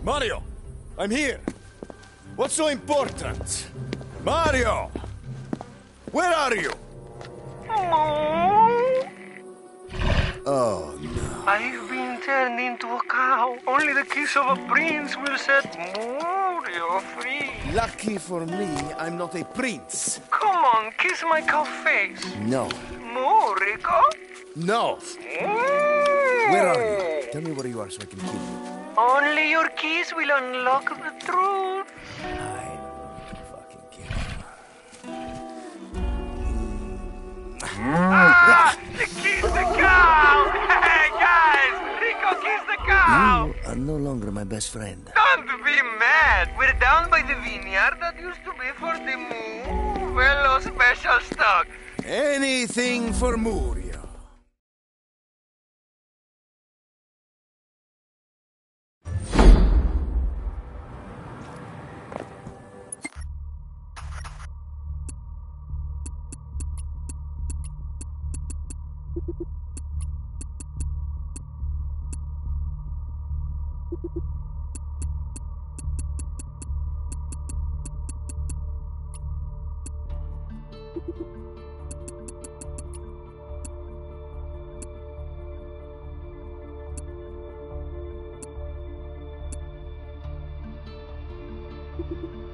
Mario! I'm here! What's so important? Mario! Where are you? Oh, no. I've been turned into a cow. Only the kiss of a prince will set Mario free. Lucky for me, I'm not a prince. Come on, kiss my cow face. No. More, Rico. No! Where are you? Tell me where you are so I can kill you. Only your kiss will unlock the truth. I'm going to fucking kill you. Kiss the cow! Hey, guys! Rico kissed the cow! You are no longer my best friend. Don't be mad! We're down by the vineyard that used to be for the fellow special stock. Anything for Murio. You